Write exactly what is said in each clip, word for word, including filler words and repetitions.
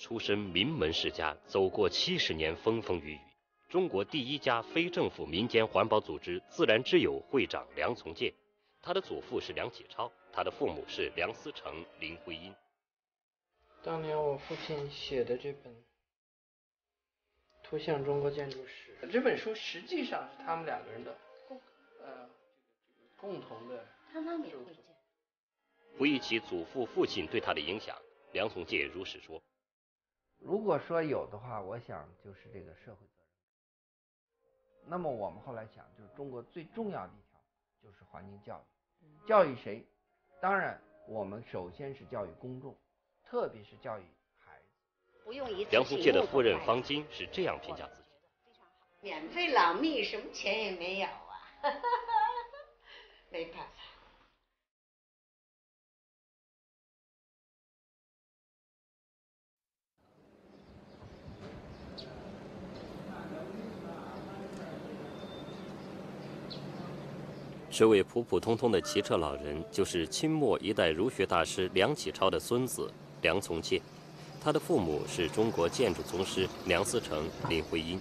出身名门世家，走过七十年风风雨雨。中国第一家非政府民间环保组织自然之友会长梁从诫，他的祖父是梁启超，他的父母是梁思成、林徽因。 当年我父亲写的这本《图像中国建筑史》，这本书实际上是他们两个人的呃共同的。 他妈妈也会见。 回忆起祖父、父亲对他的影响，梁从诫如实说： 如果说有的话，我想就是这个社会责任。那么我们后来想，就是中国最重要的一条就是环境教育。教育谁？当然，我们首先是教育公众，特别是教育孩子。 不用一次梁从诫的夫人方巾是这样评价自己的： 免费老蜜，什么钱也没有啊，没办法。 这位普普通通的骑车老人，就是清末一代儒学大师梁启超的孙子梁从诫，他的父母是中国建筑宗师梁思成、林徽因。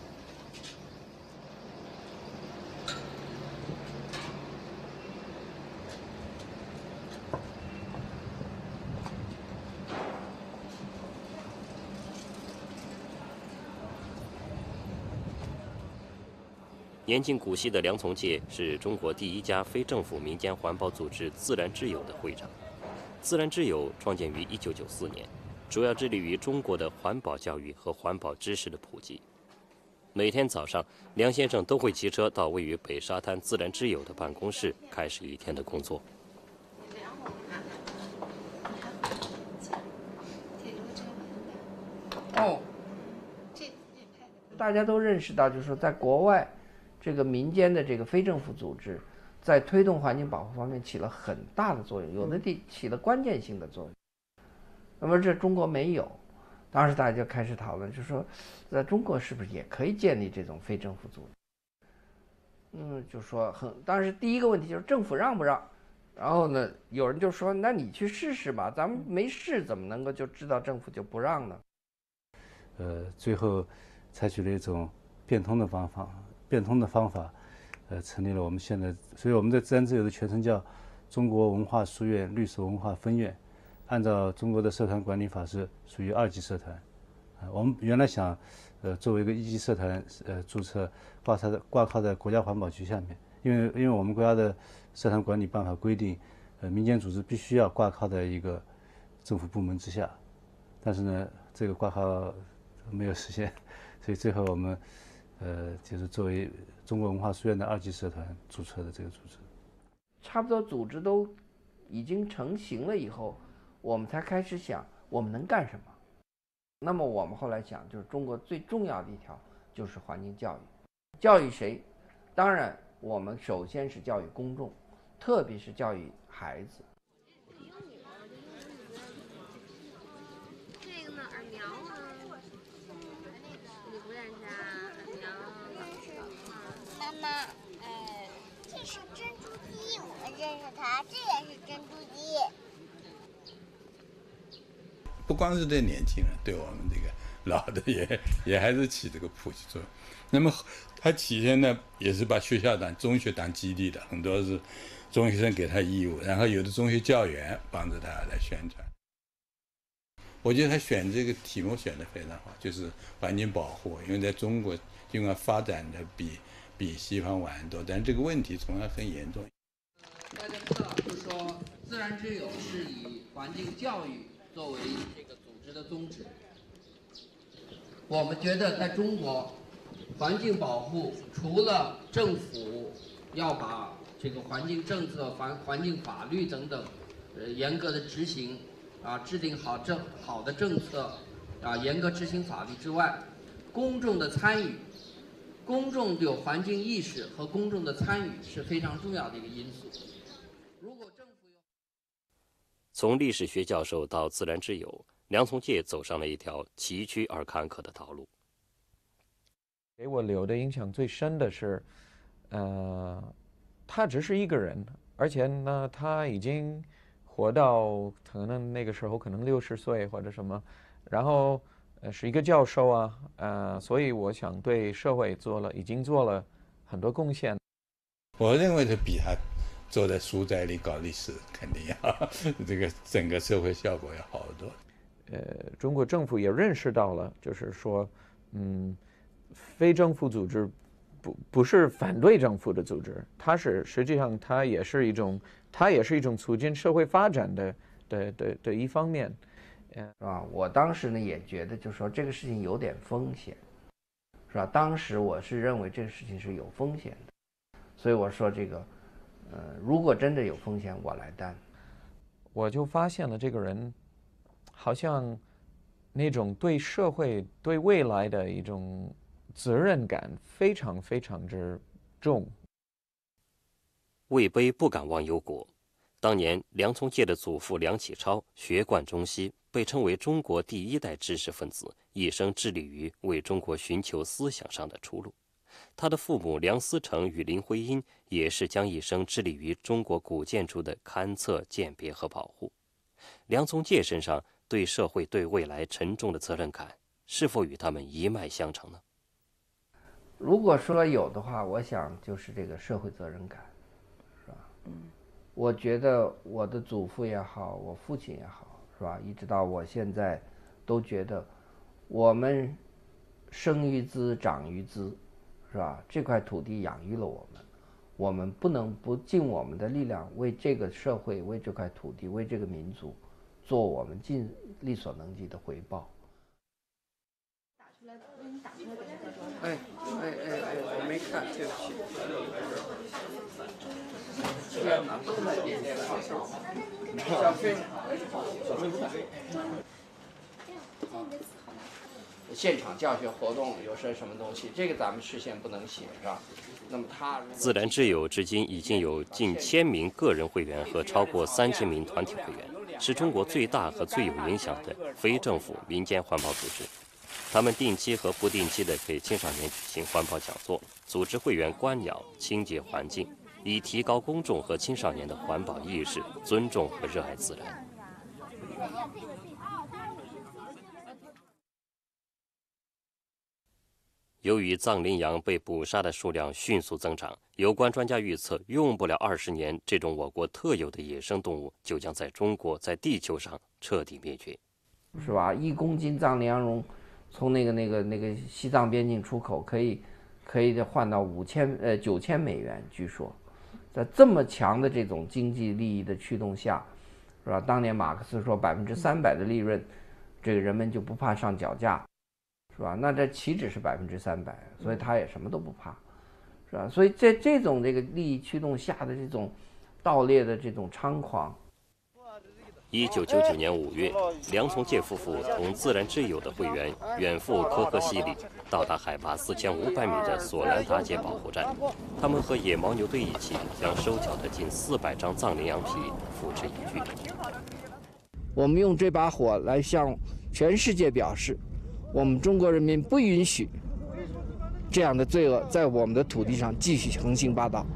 年近古稀的梁从诫是中国第一家非政府民间环保组织自然之友的会长。自然之友创建于一九九四年，主要致力于中国的环保教育和环保知识的普及。每天早上，梁先生都会骑车到位于北沙滩自然之友的办公室，开始一天的工作。 哦，大家都认识到，就是说，在国外，这个民间的这个非政府组织，在推动环境保护方面起了很大的作用，有的地起了关键性的作用。那么这中国没有，当时大家就开始讨论，就是说，在中国是不是也可以建立这种非政府组织？嗯，就说很，当时第一个问题就是政府让不让？然后呢，有人就说，那你去试试吧，咱们没试怎么能够就知道政府就不让呢？ 呃，最后采取了一种变通的方法，变通的方法，呃，成立了我们现在，所以我们的自然之友的全称叫中国文化书院绿色文化分院，按照中国的社团管理法是属于二级社团。啊，我们原来想，呃，作为一个一级社团，呃，注册挂靠在挂靠在国家环保局下面，因为因为我们国家的社团管理办法规定，呃，民间组织必须要挂靠在一个政府部门之下，但是呢，这个挂靠没有实现，所以最后我们，呃，就是作为中国文化书院的二级社团注册的这个组织。 差不多组织都已经成型了以后，我们才开始想我们能干什么。那么我们后来想，就是中国最重要的一条就是环境教育。教育谁？当然，我们首先是教育公众，特别是教育孩子。 这个呢，耳苗啊，你不认识啊？耳苗。 妈妈，呃，这是珍珠鸡，我认识它，这也是珍珠鸡。 不光是对年轻人，对我们这个老的也也还是起这个普及作用。那么它起先呢，也是把学校当中学当基地的，很多是中学生给他义务，然后有的中学教员帮着他来宣传。我觉得他选这个题目选得非常好，就是环境保护，因为在中国尽管发展的比比西方晚很多，但这个问题同样很严重。 大家知道，就是说自然之友是以环境教育作为这个组织的宗旨。我们觉得在中国，环境保护除了政府要把这个环境政策、环环境法律等等，呃，严格的执行，啊，制定好政好的政策，啊，严格执行法律之外，公众的参与，公众有环境意识和公众的参与是非常重要的一个因素。如果政府有从历史学教授到自然之友，梁从诫走上了一条崎岖而坎坷的道路。 给我留的印象最深的是，呃，他只是一个人，而且呢，他已经活到可能那个时候可能六十岁或者什么，然后呃是一个教授啊，呃，所以我想对社会做了已经做了很多贡献。 我认为是比他坐在书斋里搞历史肯定要这个整个社会效果要好得多。 呃，中国政府也认识到了，就是说，嗯，非政府组织不不是反对政府的组织，它是实际上它也是一种，它也是一种促进社会发展的的的的一方面， 是吧？我当时呢也觉得，就是说这个事情有点风险，是吧？当时我是认为这个事情是有风险的，所以我说这个，呃，如果真的有风险，我来担。 我就发现了这个人。好像那种对社会、对未来的一种责任感非常非常之重。 位卑不敢忘忧国。当年梁从诫的祖父梁启超学贯中西，被称为中国第一代知识分子，一生致力于为中国寻求思想上的出路。他的父母梁思成与林徽因也是将一生致力于中国古建筑的勘测、鉴别和保护。梁从诫身上对社会、对未来沉重的责任感，是否与他们一脉相承呢？ 如果说有的话，我想就是这个社会责任感，是吧？嗯，我觉得我的祖父也好，我父亲也好，是吧？一直到我现在，都觉得我们生于资，长于资，是吧？这块土地养育了我们，我们不能不尽我们的力量，为这个社会、为这块土地、为这个民族。做我们尽力所能及的回报。哎哎哎哎，我没看，对不起。天哪，都在点点小飞，小飞不在。现场教学活动有些什么东西，这个咱们事先不能写，是吧？那么他自然之友至今已经有近千名个人会员和超过三千名团体会员，是中国最大和最有影响的非政府民间环保组织。他们定期和不定期地给青少年举行环保讲座，组织会员观鸟、清洁环境，以提高公众和青少年的环保意识、尊重和热爱自然。由于藏羚羊被捕杀的数量迅速增长，有关专家预测，用不了二十年，这种我国特有的野生动物就将在中国、在地球上彻底灭绝， 是吧？一公斤藏羚羊绒从那个那个那个西藏边境出口，可以可以换到五千呃九千美元，据说，在这么强的这种经济利益的驱动下，是吧？当年马克思说百分之三百的利润，这个人们就不怕上脚架。是吧？那这岂止是百分之三百，所以他也什么都不怕，是吧？所以在这种这个利益驱动下的这种盗猎的这种猖狂。 一九九九年五月，梁从诫夫妇同自然之友的会员远赴可可西里，到达海拔四千五百米的索兰达杰保护站。他们和野牦牛队一起，将收缴的近四百张藏羚羊皮付之一炬。 我们用这把火来向全世界表示。我们中国人民不允许这样的罪恶在我们的土地上继续横行霸道。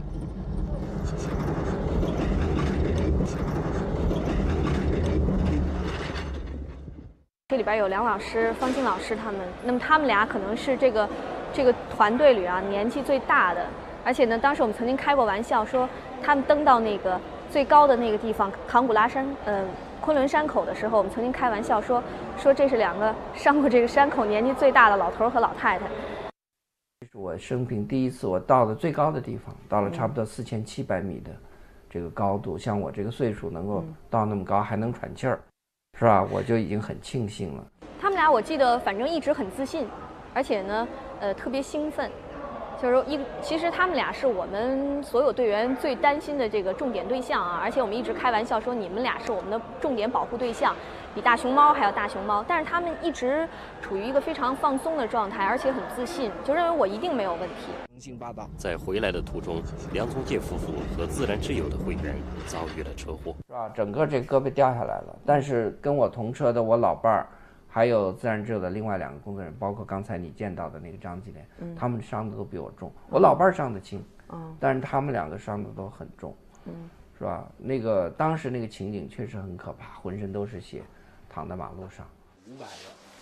这里边有梁老师、方金老师他们，那么他们俩可能是这个这个团队里啊年纪最大的，而且呢，当时我们曾经开过玩笑说，他们登到那个最高的那个地方扛古拉山，嗯、呃。昆仑山口的时候，我们曾经开玩笑说，说这是两个上过这个山口年纪最大的老头和老太太。 这是我生平第一次我到了最高的地方，到了差不多四千七百米的这个高度，像我这个岁数能够到那么高还能喘气儿，是吧？我就已经很庆幸了。 他们俩我记得反正一直很自信，而且呢，呃，特别兴奋。就是说一，其实他们俩是我们所有队员最担心的这个重点对象啊，而且我们一直开玩笑说你们俩是我们的重点保护对象，比大熊猫还要大熊猫。但是他们一直处于一个非常放松的状态，而且很自信，就认为我一定没有问题。 横行霸道。 在回来的途中，梁从诫夫妇和自然之友的会员遭遇了车祸， 是吧？整个这胳膊掉下来了，但是跟我同车的我老伴儿。还有自然之友的另外两个工作人员，包括刚才你见到的那个张继莲，嗯、他们伤的都比我重。我老伴儿伤的轻，嗯，但是他们两个伤的都很重，嗯，是吧？那个当时那个情景确实很可怕，浑身都是血，躺在马路上。五百个，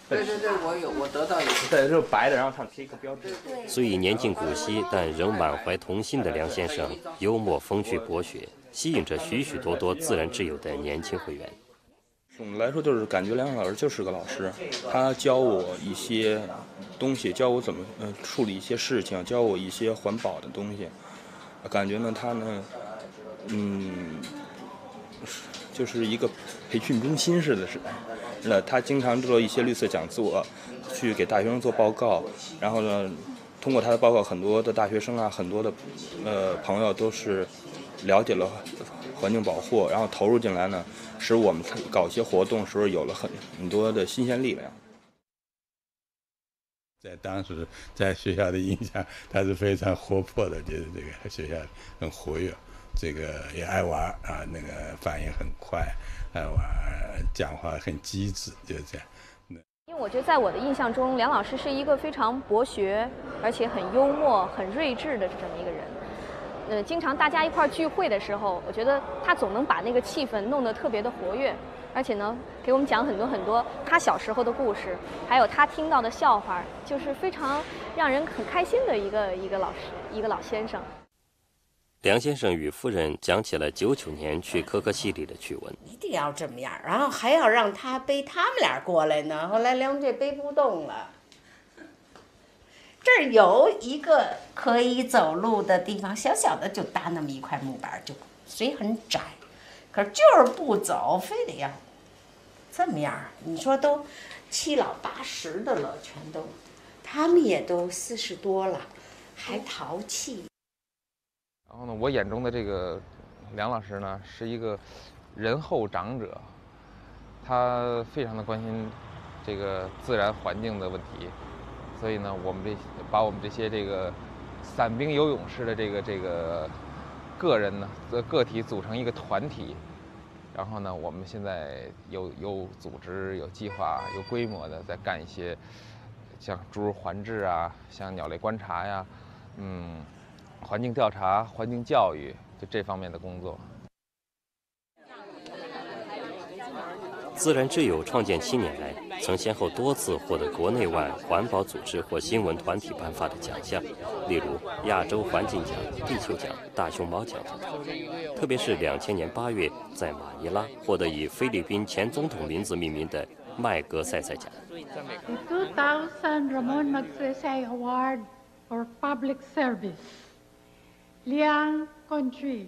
对对对，我有，我得到一个。 对，就是白的，然后上贴一个标志。 虽已年近古稀，但仍满怀童心的梁先生，幽默风趣博学，吸引着许许多多自然之友的年轻会员。 总的来说，就是感觉梁老师就是个老师，他教我一些东西，教我怎么呃处理一些事情，教我一些环保的东西。感觉呢，他呢，嗯，就是一个培训中心似的，是。那他经常做一些绿色讲座，去给大学生做报告，然后呢，通过他的报告，很多的大学生啊，很多的呃朋友都是了解了环境保护，然后投入进来呢，使我们搞一些活动时候有了很很多的新鲜力量。 在当时在学校的印象，他是非常活泼的，就是这个学校很活跃，这个也爱玩啊，那个反应很快，爱玩，讲话很机智，就是这样。 因为我觉得在我的印象中，梁老师是一个非常博学，而且很幽默、很睿智的这么一个人。呃，经常大家一块儿聚会的时候，我觉得他总能把那个气氛弄得特别的活跃，而且呢，给我们讲很多很多他小时候的故事，还有他听到的笑话，就是非常让人很开心的一个一个老师，一个老先生。 梁先生与夫人讲起了九九年去可可西里的趣闻， 一定要这么样，然后还要让他背他们俩过来呢。后来梁这背不动了。这儿有一个可以走路的地方，小小的就搭那么一块木板，就虽很窄，可是就是不走，非得要这么样。你说都七老八十的了，全都，他们也都四十多了，还淘气。 然后呢，我眼中的这个梁老师呢，是一个仁厚长者，他非常的关心这个自然环境的问题。所以呢，我们这把我们这些这个散兵游勇式的这个这个个人呢，个个体组成一个团体，然后呢，我们现在有有组织、有计划、有规模的在干一些像诸如环治啊、像鸟类观察呀、嗯，环境调查、环境教育就这方面的工作。 自然之友创建七年来，曾先后多次获得国内外环保组织或新闻团体颁发的奖项，例如亚洲环境奖、地球奖、大熊猫奖等等。特别是两千年八月在马尼拉获得以菲律宾前总统名字命名的麦格塞塞奖。 The two thousand Ramon Magsaysay Award for Public Service, Liang Country.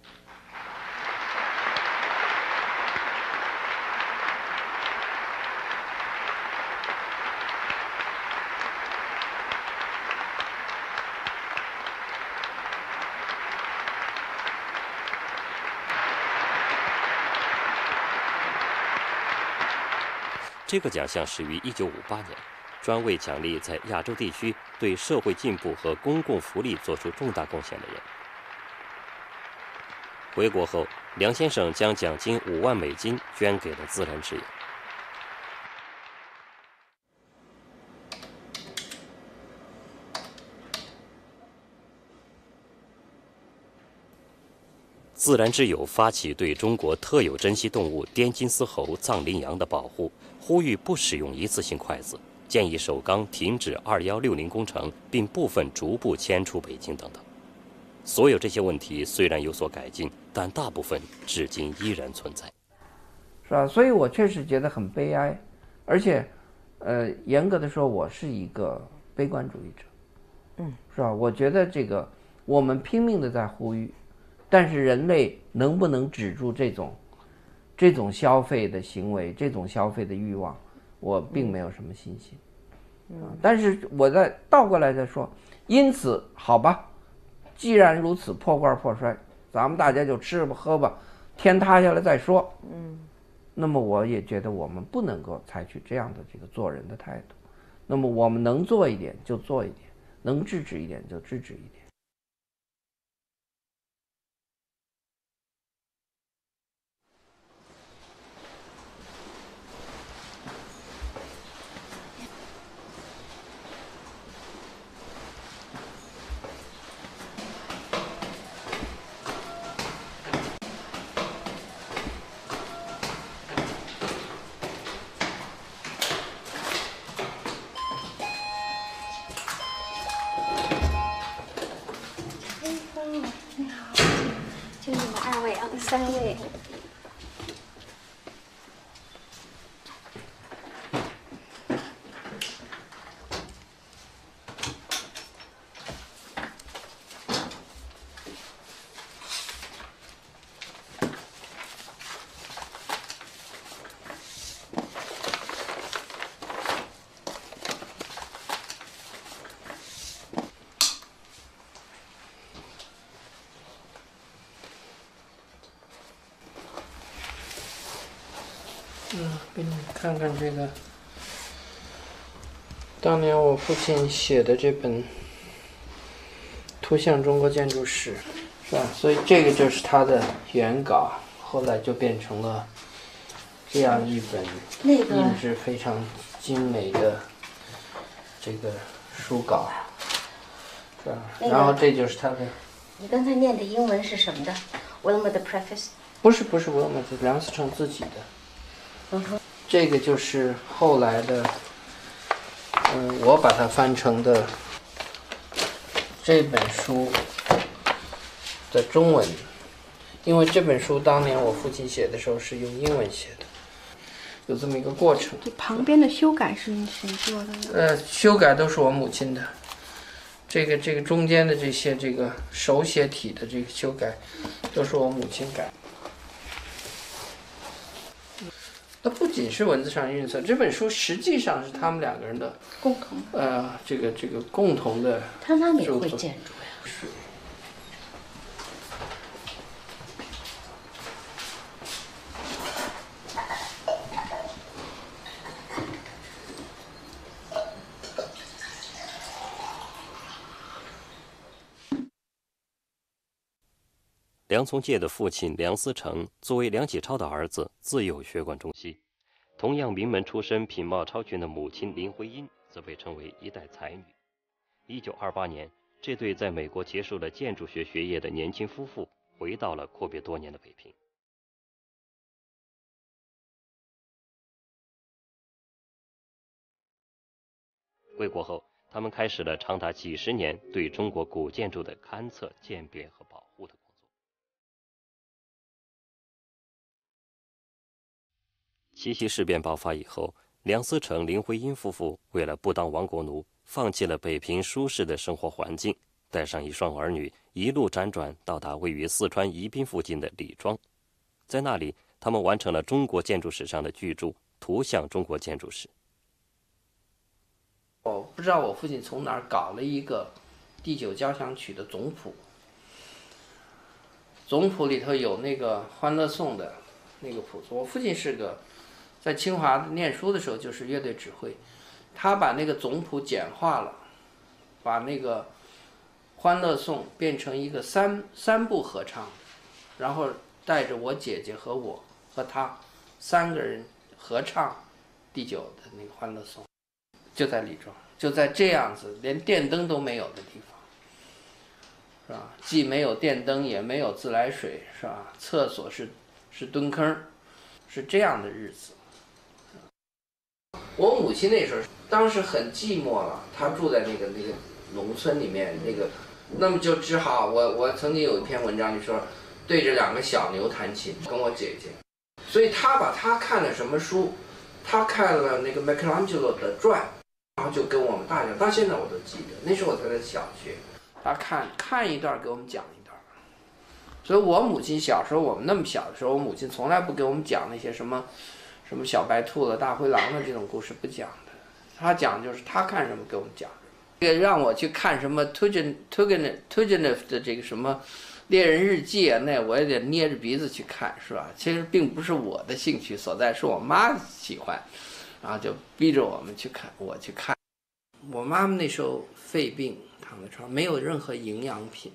这个奖项始于一九五八年，专为奖励在亚洲地区对社会进步和公共福利做出重大贡献的人。回国后，梁先生将奖金五万美金捐给了自然之友。自然之友发起对中国特有珍稀动物滇金丝猴藏羚羊的保护，呼吁不使用一次性筷子，建议首钢停止二一六零工程，并部分逐步迁出北京等等。所有这些问题虽然有所改进，但大部分至今依然存在， 是吧？所以我确实觉得很悲哀，而且，呃，严格的说，我是一个悲观主义者， 嗯， 是吧？我觉得这个我们拼命的在呼吁。但是人类能不能止住这种这种消费的行为，这种消费的欲望，我并没有什么信心。嗯，但是我再倒过来再说，因此好吧，既然如此破罐破摔，咱们大家就吃吧喝吧，天塌下来再说。 嗯， 那么我也觉得我们不能够采取这样的这个做人的态度。那么我们能做一点就做一点，能制止一点就制止一点。 两三位。 嗯，给你看看这个，当年我父亲写的这本《图像中国建筑史》，是吧？所以这个就是他的原稿，后来就变成了这样一本那个印制非常精美的这个书稿，是吧？ 那个然后这就是他的， 你刚才念的英文是什么的 ？Wilma 的 preface。 不是不是我们是梁思成自己的。 嗯哼， 这个就是后来的，嗯，我把它翻成的这本书的中文，因为这本书当年我父亲写的时候是用英文写的，有这么一个过程。 这旁边的修改是谁做的呢？ 呃，修改都是我母亲的，这个这个中间的这些这个手写体的这个修改，都是我母亲改。它不仅是文字上运色，这本书实际上是他们两个人的共同呃，这个这个共同的。 他妈妈也会建筑呀。 是。 梁从诫的父亲梁思成作为梁启超的儿子，自幼学贯中西。同样名门出身、品貌超群的母亲林徽因，则被称为一代才女。一九二八年，这对在美国结束了建筑学学业的年轻夫妇，回到了阔别多年的北平。归国后，他们开始了长达几十年对中国古建筑的勘测、鉴别和保护的工作。七七事变爆发以后，梁思成、林徽因夫妇为了不当亡国奴，放弃了北平舒适的生活环境，带上一双儿女，一路辗转到达位于四川宜宾附近的李庄。在那里，他们完成了中国建筑史上的巨著《图像中国建筑史》。 我不知道我父亲从哪儿搞了一个第九交响曲的总谱，总谱里头有那个《欢乐颂》的那个谱子。我父亲是个在清华念书的时候就是乐队指挥，他把那个总谱简化了，把那个《欢乐颂》变成一个三三部合唱，然后带着我姐姐和我和他三个人合唱第九的那个《欢乐颂》。就在李庄，就在这样子连电灯都没有的地方，是吧？既没有电灯，也没有自来水，是吧？厕所是是蹲坑，是这样的日子。我母亲那时候当时很寂寞了，她住在那个那个农村里面，那个，那么就只好我我曾经有一篇文章就说，对着两个小牛弹琴，跟我姐姐，所以她把她看了什么书，她看了那个麦克朗基罗的传。然后就跟我们大讲，到现在我都记得，那时候我才在小学，他看看一段给我们讲一段。所以我母亲小时候，我们那么小的时候，我母亲从来不给我们讲那些什么什么小白兔了、大灰狼的这种故事，不讲的。她讲就是她看什么给我们讲什么。这个让我去看什么推荐推荐推荐的的这个什么猎人日记啊，那我也得捏着鼻子去看，是吧？其实并不是我的兴趣所在，是我妈喜欢。然后就逼着我们去看，我去看。我妈妈那时候肺病，躺在床上，没有任何营养品。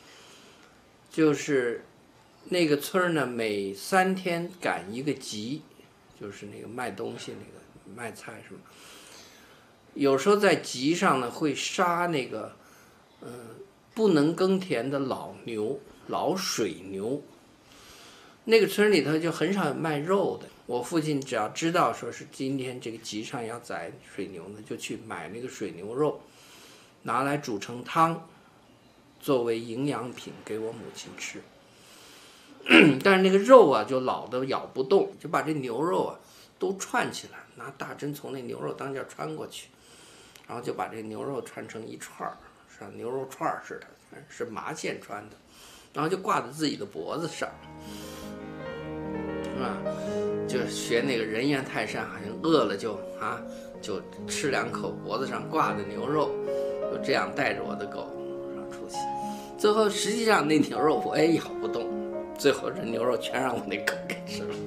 就是那个村呢，每三天赶一个集，就是那个卖东西那个卖菜什么。有时候在集上呢会杀那个，嗯、呃，不能耕田的老牛、老水牛。那个村里头就很少有卖肉的。我父亲只要知道说是今天这个集上要宰水牛呢，就去买那个水牛肉，拿来煮成汤，作为营养品给我母亲吃。 但是那个肉啊就老的咬不动，就把这牛肉啊都串起来，拿大针从那牛肉当间穿过去，然后就把这牛肉串成一串儿，像牛肉串似的，是麻线穿的，然后就挂在自己的脖子上，是吧？就学那个人猿泰山，好像饿了就啊就吃两口，脖子上挂的牛肉，就这样带着我的狗上出去。最后实际上那牛肉我也咬不动，最后这牛肉全让我那狗给吃了。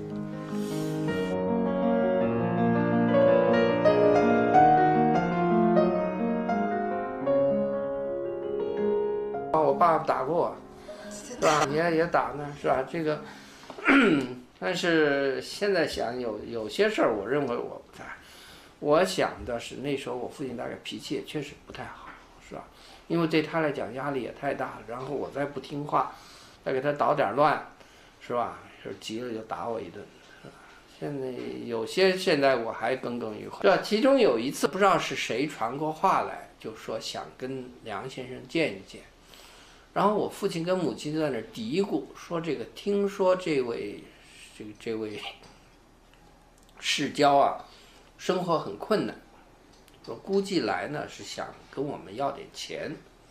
我爸爸打过我，是吧？也也打呢，是吧？这个，但是现在想有有些事儿，我认为我不太，我想的是那时候我父亲大概脾气也确实不太好，是吧？因为对他来讲压力也太大了，然后我再不听话，再给他捣点乱，是吧？就急了就打我一顿，是吧？现在有些现在我还耿耿于怀，是吧？其中有一次不知道是谁传过话来，就说想跟梁先生见一见。然后我父亲跟母亲就在那嘀咕说：“这个听说这位，这个这位世交啊，生活很困难，说估计来呢是想跟我们要点钱。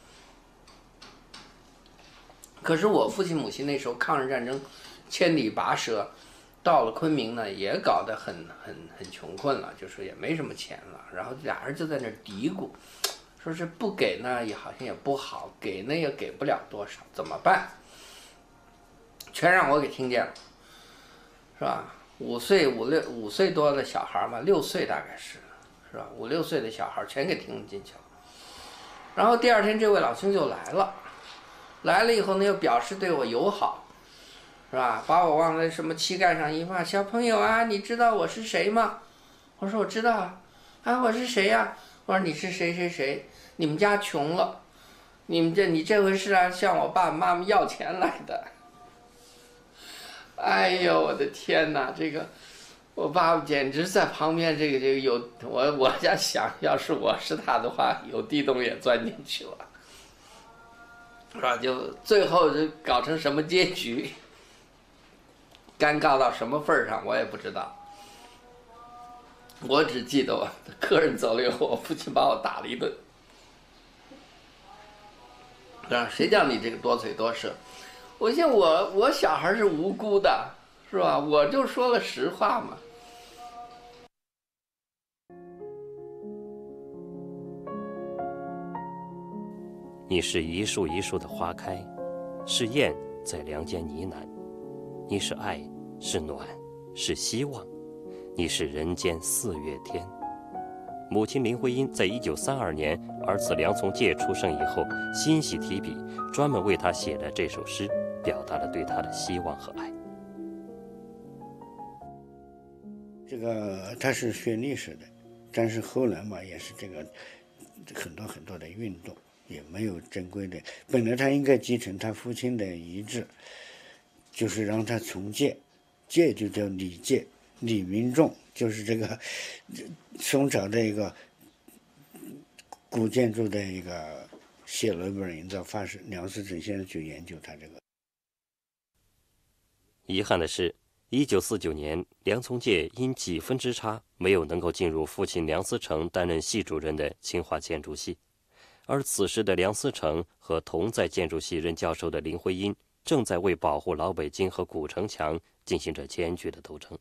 可是我父亲母亲那时候抗日战争千里跋涉，到了昆明呢也搞得很很很穷困了，就是也没什么钱了。然后俩人就在那嘀咕。”说是不给呢，也好像也不好；给呢也给不了多少，怎么办？全让我给听见了，是吧？五岁、五六、五岁多的小孩嘛，六岁大概是，是吧？五六岁的小孩全给听进去了。然后第二天，这位老兄就来了，来了以后呢，又表示对我友好，是吧？把我往那什么膝盖上一放，小朋友啊，你知道我是谁吗？我说我知道啊，啊，我是谁呀、啊？我说你是谁谁谁？你们家穷了，你们这你这回是来向我爸爸妈妈要钱来的。哎呦我的天哪，这个我爸爸简直在旁边，这个这个有我我在想，要是我是他的话，有地洞也钻进去了，是吧？就最后就搞成什么结局，尴尬到什么份儿上，我也不知道。我只记得我客人走了以后，我父亲把我打了一顿。啊，谁叫你这个多嘴多舌？我想我我小孩是无辜的，是吧？我就说了实话嘛。 你是一树一树的花开，是雁在梁间呢喃。你是爱，是暖，是希望。你是人间四月天。母亲林徽因在一九三二年儿子梁从诫出生以后，欣喜提笔，专门为他写了这首诗，表达了对他的希望和爱。 这个他是学历史的，但是后来嘛，也是这个很多很多的运动，也没有正规的。本来他应该继承他父亲的遗志，就是让他从诫，诫就叫礼诫。李明仲就是这个宋朝的一个古建筑的一个写了一本营造法式，梁思成先生去研究他这个。 遗憾的是，一九四九年，梁从诫因几分之差没有能够进入父亲梁思成担任系主任的清华建筑系，而此时的梁思成和同在建筑系任教授的林徽因正在为保护老北京和古城墙进行着艰巨的斗争。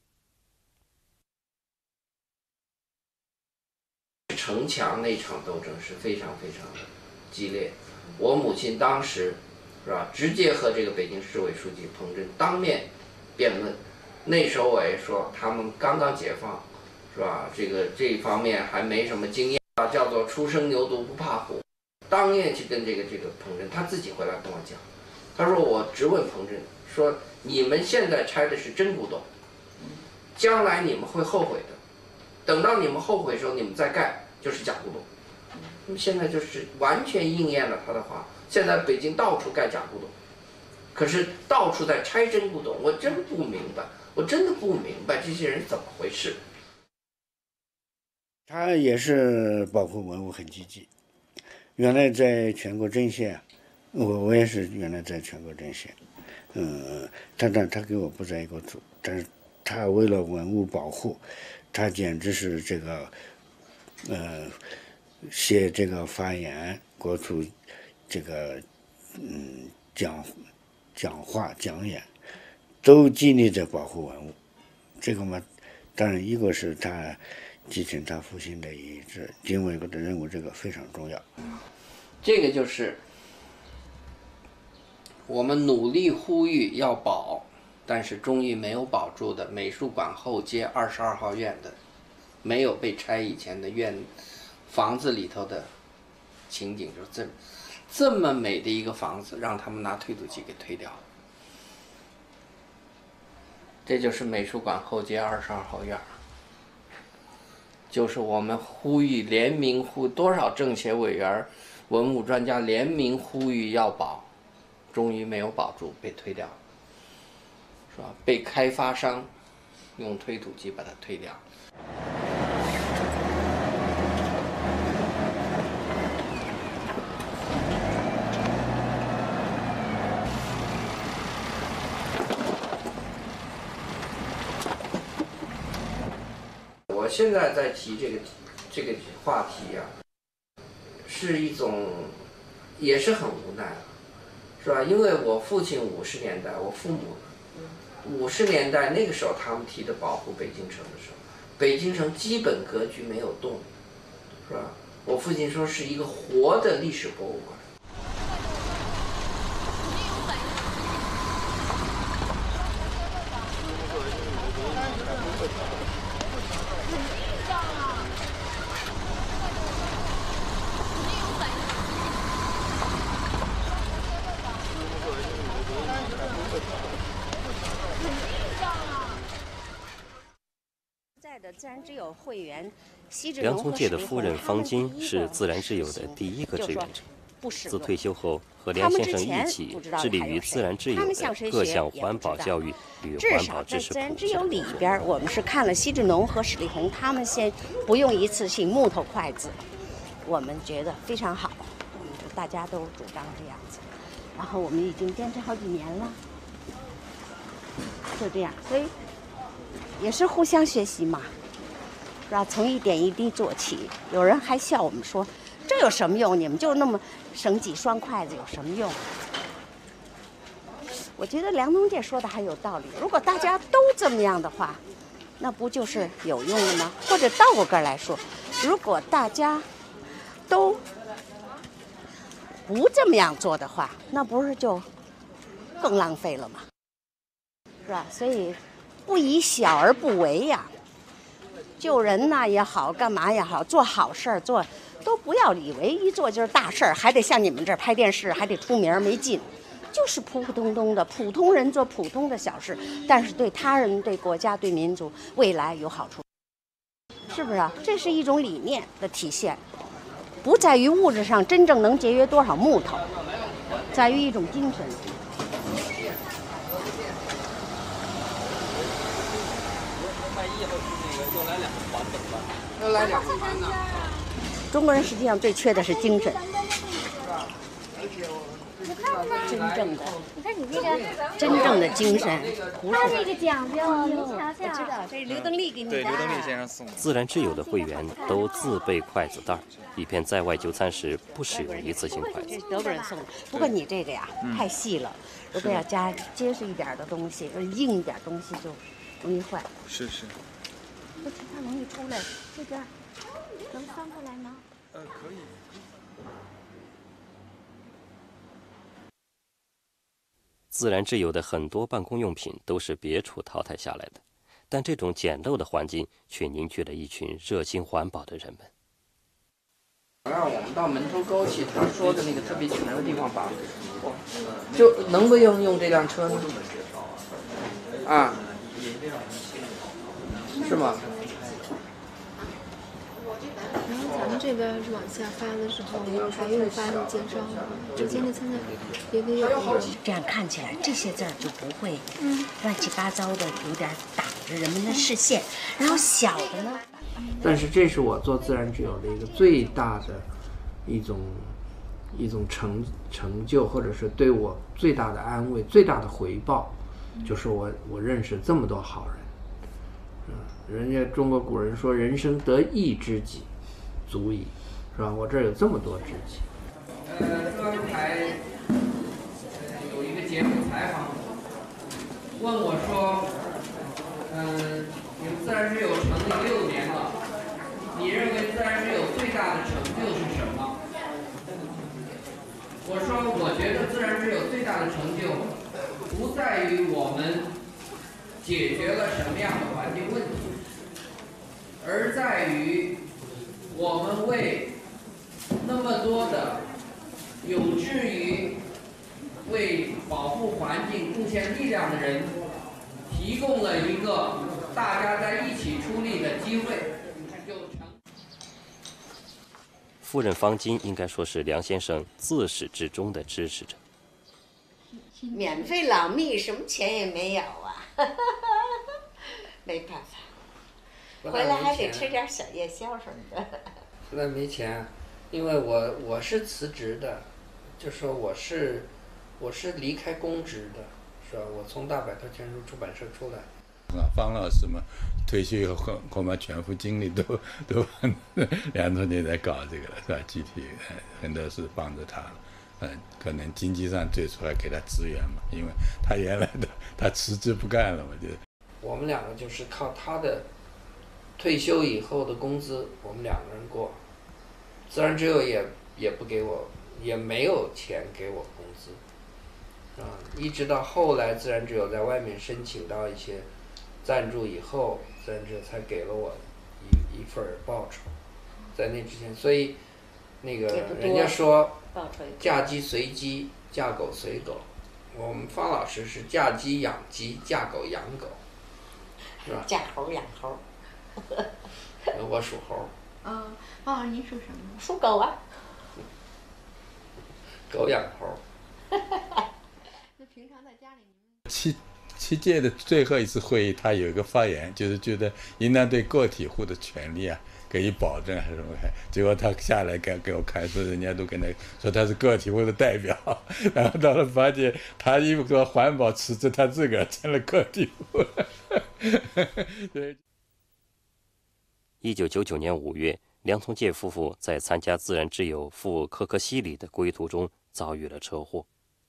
城墙那场斗争是非常非常的激烈，我母亲当时是吧，直接和这个北京市委书记彭真当面辩论。那时候我也说他们刚刚解放，是吧？这个这一方面还没什么经验啊，叫做初生牛犊不怕虎。当面去跟这个这个彭真，他自己回来跟我讲，他说我直问彭真说，你们现在拆的是真古董，将来你们会后悔的，等到你们后悔的时候，你们再盖。就是假古董，那么现在就是完全应验了他的话。现在北京到处盖假古董，可是到处在拆真古董，我真不明白，我真的不明白这些人怎么回事。 他也是保护文物很积极。原来在全国政协，我我也是原来在全国政协， 嗯，他但他跟我不在一个组，但是他为了文物保护，他简直是这个，呃，写这个发言，国土这个嗯讲讲话讲演，都尽力在保护文物。这个嘛，当然一个是他继承他父亲的遗志，另外一个的任务，这个非常重要。 这个就是我们努力呼吁要保，但是终于没有保住的美术馆后街二十二号院的没有被拆以前的院房子里头的情景，就是这这么美的一个房子，让他们拿推土机给推掉了。这就是美术馆后街二十二号院，就是我们呼吁联名呼多少政协委员、文物专家联名呼吁要保，终于没有保住，被推掉了，是吧？被开发商用推土机把它推掉。我现在在提这个这个话题啊，是一种也是很无奈，是吧？因为我父亲五十年代，我父母五十年代那个时候他们提的保护北京城的时候，北京城基本格局没有动，是吧？我父亲说是一个活的历史博物馆。 自然之友会员西直梁从诫的夫人方金是自然之友的第一个志愿者。自退休后，和梁先生一起致力于自然之友的各项环保教育与环保知识普及。 自然之友里边，我们是看了西直农和史力红他们先不用一次性木头筷子，我们觉得非常好，大家都主张这样子。然后我们已经坚持好几年了，就这样，所以也是互相学习嘛。是吧？从一点一滴做起。有人还笑我们说，这有什么用？你们就那么省几双筷子有什么用？我觉得梁从诫说的还有道理。如果大家都这么样的话，那不就是有用了吗？或者倒过个来说，如果大家都不这么样做的话，那不是就更浪费了吗？是吧？所以不以小而不为呀。救人呐也好，干嘛也好，做好事儿做都不要以为一做就是大事儿，还得像你们这儿拍电视，还得出名没劲，就是普普通通的普通人做普通的小事，但是对他人、对国家、对民族未来有好处，是不是啊？这是一种理念的体现，不在于物质上真正能节约多少木头，在于一种精神。 又来两盘呢。 中国人实际上最缺的是精神，真正的， 你看你这个真正的精神，不是他这个讲究，你瞧瞧， 我知道，这是刘登利给你的。 对，刘登利先生送的。 自然之友的会员都自备筷子袋，以便在外就餐时不使用一次性筷子。 这是德国人送的，不过你这个呀、嗯、太细了，如果要加结实一点的东西，硬一点东西就容易坏。 是是。 不其他容易出来，这边能翻过来吗？ 呃，可以。 自然之友的很多办公用品都是别处淘汰下来的，但这种简陋的环境却凝聚了一群热心环保的人们。 让我们到门头沟去，他说的那个特别穷的地方吧，就能不能用这辆车呢？啊，是吗？ 然后咱们这边往下发的时候，还用发那介绍吗？我现在现在也得有。 这样看起来，这些字儿就不会乱七八糟的，有点挡着人们的视线。然后小的呢？ 但是这是我做自然之友的一个最大的一种一种成成就，或者是对我最大的安慰、最大的回报，就是我我认识这么多好人。嗯，人家中国古人说，人生得一知己，足矣，是吧？我这儿有这么多知己。呃，中央台有一个节目采访我，问我说，嗯，你们自然之友成立六年了，你认为自然之友最大的成就是什么？我说，我觉得自然之友最大的成就，不在于我们解决了什么样的环境问题，而在于我们为那么多的有志于为保护环境贡献力量的人，提供了一个大家在一起出力的机会。 夫人方巾应该说是梁先生自始至终的支持者。 免费老蜜，什么钱也没有啊，没办法，回来还得吃点小夜宵什么的。 不但没钱，因为我我是辞职的，就说我是我是离开公职的，是吧？我从大百科全书出版社出来。 啊，方老师嘛，退休以后恐恐怕全副精力都都梁总监在搞这个了，是吧？具体很多是帮着他，嗯，可能经济上最初还给他支援嘛，因为他原来的他辞职不干了，我觉得。 我们两个就是靠他的退休以后的工资，我们两个人过。自然之友也也不给我，也没有钱给我工资，啊，一直到后来自然之友在外面申请到一些赞助以后，自然之友才给了我一一份报酬，在那之前，所以那个人家说嫁鸡随鸡，嫁狗随狗，我们方老师是嫁鸡养鸡，嫁狗养狗，是吧？ 嫁猴养猴。 我属猴。 嗯，方老师您属什么？ 属狗啊。 狗养猴。 那平常在家里您？ 七七届的最后一次会议，他有一个发言，就是觉得应当对个体户的权利啊给予保证还是什么？结果他下来给给我看，说人家都跟他说他是个体户的代表，然后到了发现他一个环保辞职，他自个儿成了个体户。对。 一九九九年五月，梁从诫夫妇在参加自然之友赴可可西里的归途中遭遇了车祸。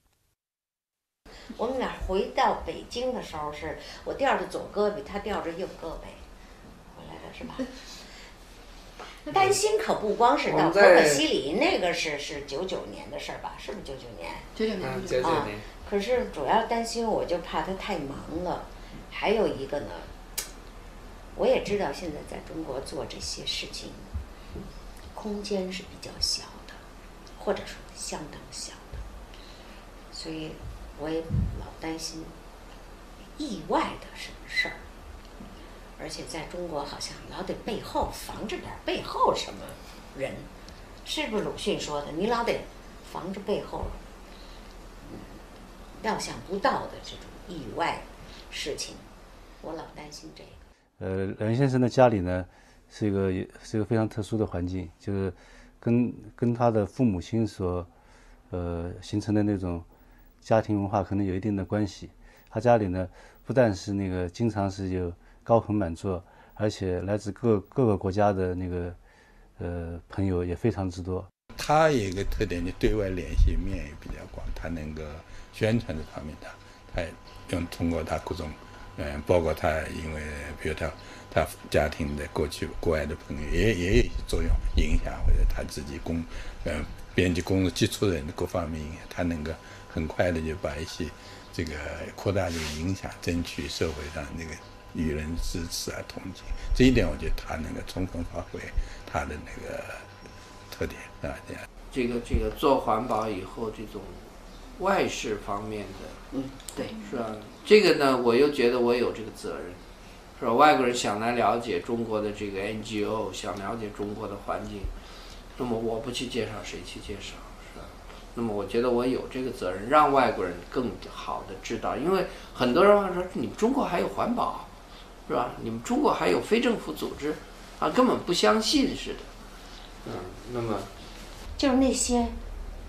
我们俩回到北京的时候，是我吊着左胳膊，他吊着右胳膊回来的，是吧？担心可不光是到可可西里，那个是是九九年的事儿吧？是不是九九年？ 九九年， 九九年。 可是主要担心，我就怕他太忙了。还有一个呢，我也知道现在在中国做这些事情，空间是比较小的，或者说相当小的，所以我也老担心意外的什么事儿。而且在中国好像老得背后防着点背后什么人，是不是鲁迅说的？你老得防着背后，嗯，料想不到的这种意外事情，我老担心这个。 呃，梁先生的家里呢，是一个是一个非常特殊的环境，就是跟跟他的父母亲所呃形成的那种家庭文化可能有一定的关系。他家里呢，不但是那个经常是有高朋满座，而且来自各各个国家的那个呃朋友也非常之多。 他有一个特点，就对外联系面也比较广，他能够宣传这方面的，他用通过他各种，嗯，包括他因为比如他他家庭的过去国外的朋友也也有一些作用影响，或者他自己工嗯编辑工作基础人的各方面影响，他能够很快的就把一些这个扩大这个影响，争取社会上那个与人支持啊同情，这一点我觉得他能够充分发挥他的那个特点啊，这样。 这个这个做环保以后，这种外事方面的， 嗯，对， 是吧？这个呢，我又觉得我有这个责任，是吧？外国人想来了解中国的这个 N G O， 想了解中国的环境，那么我不去介绍，谁去介绍？是吧？那么我觉得我有这个责任，让外国人更好的知道，因为很多人会说，你们中国还有环保，是吧？你们中国还有非政府组织，啊，根本不相信似的。嗯，那么就是那些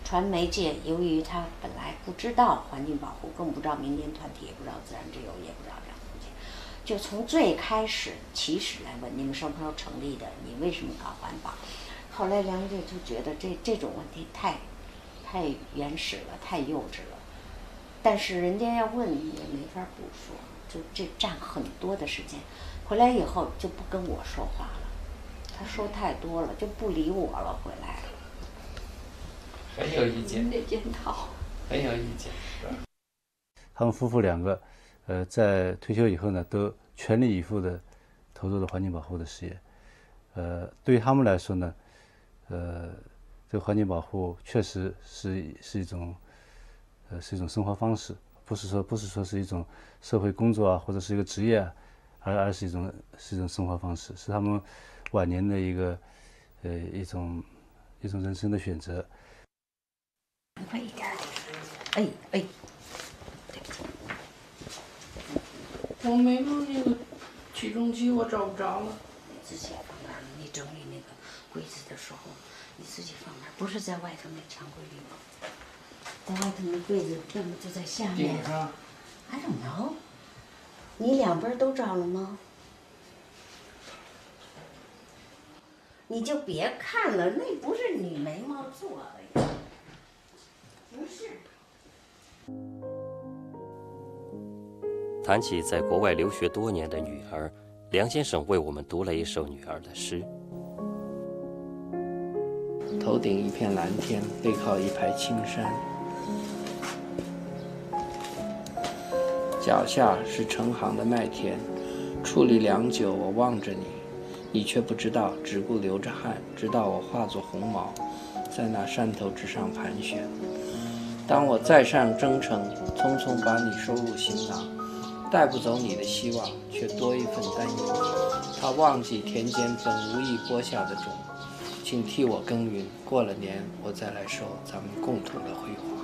传媒界由于他本来不知道环境保护，更不知道民间团体，也不知道自然之友，也不知道梁从诫，就从最开始起始来问你们什么时候成立的，你为什么搞环保？后来梁从诫就觉得这这种问题太太原始了，太幼稚了。但是人家要问你也没法不说，就这占很多的时间。回来以后就不跟我说话了，他说太多了，就不理我了。回来很有意见， 你得检讨， 很有意见。 他们夫妇两个，呃，在退休以后呢，都全力以赴的投入了环境保护的事业。呃，对于他们来说呢，呃，这个环境保护确实是是一种，呃，是一种生活方式，不是说不是说是一种社会工作啊，或者是一个职业啊，而而是一种是一种生活方式，是他们晚年的一个呃一种一种人生的选择。 快一点，哎哎， 我眉毛那个起重机我找不着了。 你自己放那儿，你整理那个柜子的时候，你自己放那儿，不是在外头那墙柜里吗？在外头那柜子要么就在下面。 顶上。 I don't know。你两边都找了吗？你就别看了，那不是你眉毛做的呀，不是。 谈起在国外留学多年的女儿，梁先生为我们读了一首女儿的诗。 头顶一片蓝天，背靠一排青山，脚下是成行的麦田，矗立良久，我望着你，你却不知道，只顾流着汗，直到我化作红毛，在那山头之上盘旋。当我再上征程，匆匆把你收入行囊，带不走你的希望，却多一份担忧。他忘记田间本无意播下的种，请替我耕耘，过了年我再来收咱们共同的辉煌。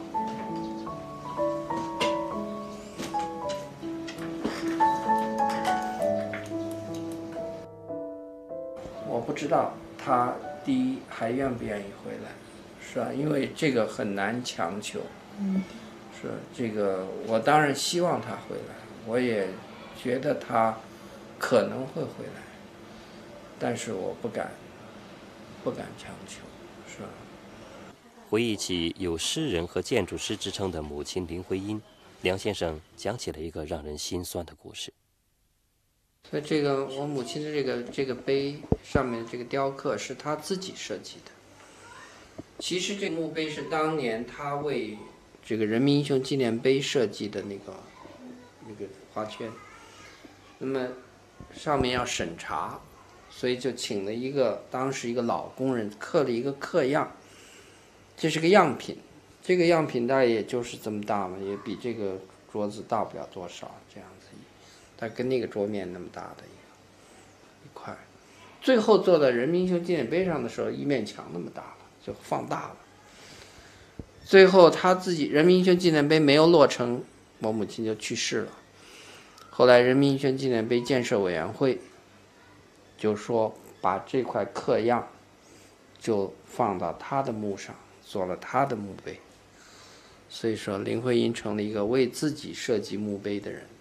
我不知道他第一还愿不愿意回来，是吧？因为这个很难强求。嗯，是这个，我当然希望他回来，我也觉得他可能会回来，但是我不敢，不敢强求，是吧？ 回忆起有诗人和建筑师之称的母亲林徽因，梁先生讲起了一个让人心酸的故事。 所以这个我母亲的这个这个碑上面的这个雕刻是她自己设计的。其实这个墓碑是当年她为这个人民英雄纪念碑设计的那个那个花圈，那么上面要审查，所以就请了一个当时一个老工人刻了一个刻样，这是个样品，这个样品大概也就是这么大嘛，也比这个桌子大不了多少，这样子。它跟那个桌面那么大的一个一块，最后做到人民英雄纪念碑上的时候，一面墙那么大了，就放大了。最后他自己人民英雄纪念碑没有落成，我母亲就去世了。后来人民英雄纪念碑建设委员会就说把这块刻样就放到他的墓上，做了他的墓碑。所以说林徽因成了一个为自己设计墓碑的人。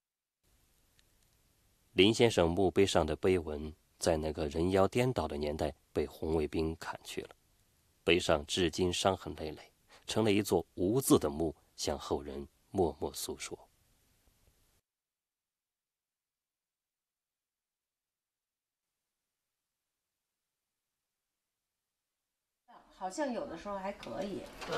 林先生墓碑上的碑文，在那个人妖颠倒的年代被红卫兵砍去了，碑上至今伤痕累累，成了一座无字的墓，向后人默默诉说。 好像有的时候还可以。 啊，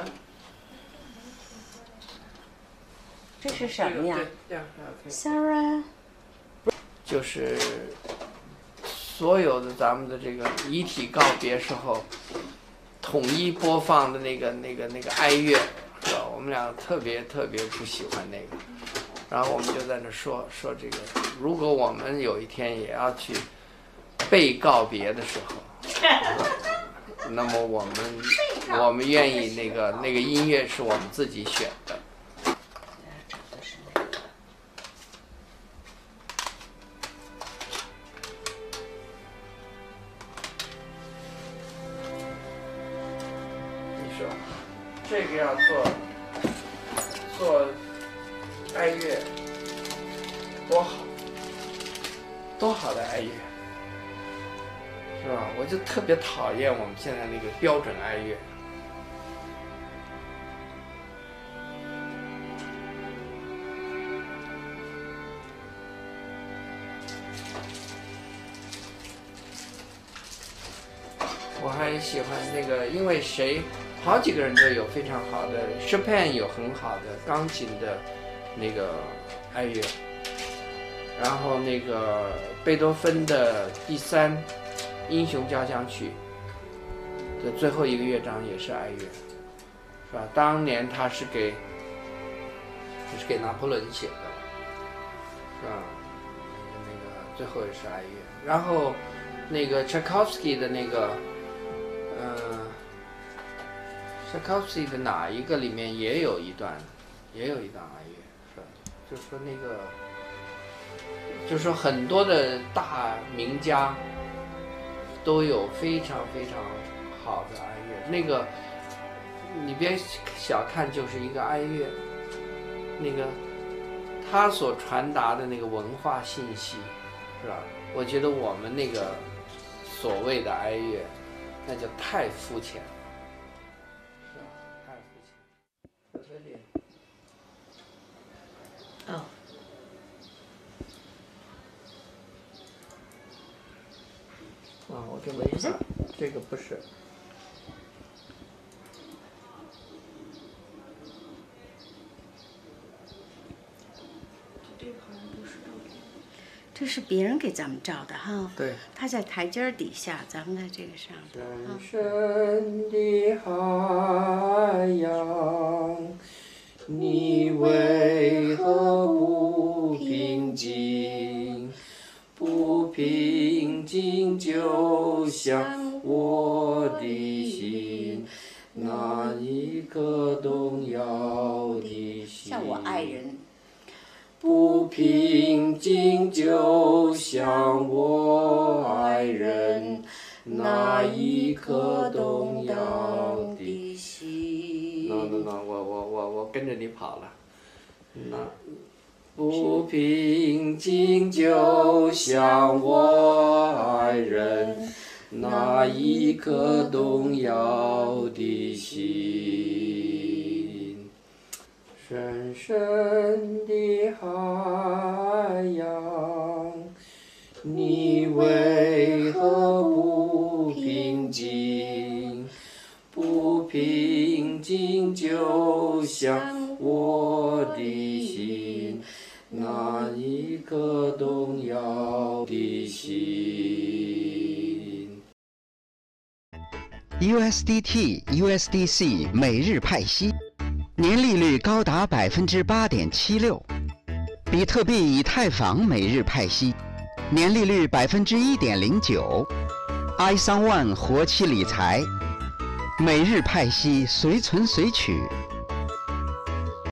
这是什么呀 ？Sarah， 就是所有的咱们的这个遗体告别时候，统一播放的那个那个那个哀乐，是吧？我们俩特别特别不喜欢那个，然后我们就在那说说这个，如果我们有一天也要去被告别的时候，那么我们我们愿意那个那个音乐是我们自己选的。你说， 这个要做做哀乐，多好，多好的哀乐，是吧？我就特别讨厌我们现在那个标准哀乐。我还喜欢那个，因为谁，好几个人都有非常好的 ，Chopin 有很好的钢琴的那个哀乐，然后那个贝多芬的第三英雄交响曲的最后一个乐章也是哀乐，是吧？当年他是给，是给拿破仑写的，是吧？那个最后也是哀乐，然后那个 Tchaikovsky 的那个。嗯 Tchaikovsky 的哪一个里面也有一段，也有一段哀乐，是吧？就是说那个，就是说很多的大名家都有非常非常好的哀乐。那个你别小看，就是一个哀乐，那个他所传达的那个文化信息，是吧？我觉得我们那个所谓的哀乐。那就太肤浅了，是吧？太肤浅。在这里。 哦。 啊，我这没事，这个不是。 这是别人给咱们照的哈， 对， 他在台阶底下，咱们在这个上边。深深的海洋，你为何不平静？不平静，就像我的心，那一颗动摇的心。 像我爱人。 不平静，就像我爱人那一颗动摇的心。no no no， 我我我我跟着你跑了。那不平静，就像我爱人那一颗动摇的心。深深的海洋，你为何不平静？不平静，就像我的心，那一颗动摇的心。 U S D T、U S D C 每日派息。年利率高达百分之八点七六，比特币、以太坊每日派息，年利率百分之一点零九。i 三 one 活期理财，每日派息随存随取。